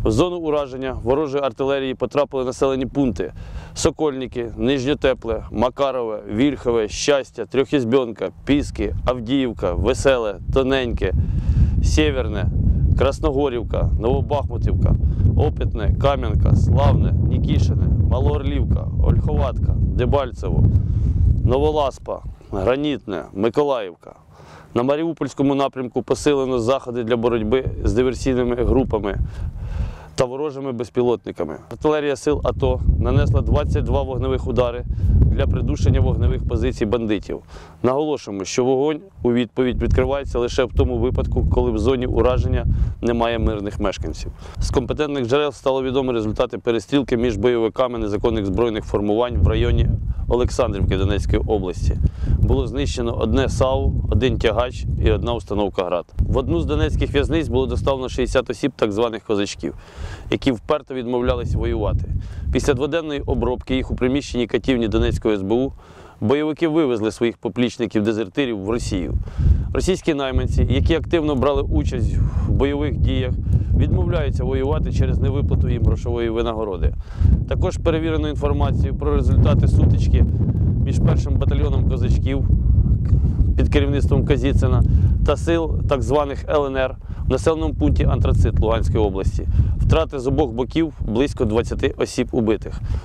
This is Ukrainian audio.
В зону ураження ворожої артилерії потрапили населені пункти Сокольники, Нижньотепле, Макарове, Вільхове, Щастя, Трьохізбьонка, Піски, Авдіївка, Веселе, Тоненьке, Сєверне, Красногорівка, Новобахмутівка, Опитне, Кам'янка, Славне, Нікішине, Малоорлівка, Ольховатка, Дебальцево, Новоласпа, Гранітне, Миколаївка. На Маріупольському напрямку посилено заходи для боротьби з диверсійними групами та ворожими безпілотниками. Артилерія сил АТО нанесла 22 вогневих удари для придушення вогневих позицій бандитів. Наголошуємо, що вогонь у відповідь відкривається лише в тому випадку, коли в зоні ураження немає мирних мешканців. З компетентних джерел стало відомо результати перестрілки між бойовиками незаконних збройних формувань в районі Олександрівки Донецької області. Було знищено одне САУ, один тягач і одна установка ГРАД. В одну з донецьких в'язниць було доставлено 60 осіб так званих козачків, які вперто відмовлялись воювати. Після дводенної обробки їх у приміщенні катівні Донецької СБУ бойовики вивезли своїх поплічників-дезертирів в Росію. Російські найманці, які активно брали участь в бойових діях, відмовляються воювати через невиплату їм грошової винагороди. Також перевірено інформацію про результати сутички між першим батальйоном козачків під керівництвом Козіцина та сил так званих ЛНР в населеному пункті Антрацит Луганської області. Втрати з обох боків – близько 20 осіб убитих.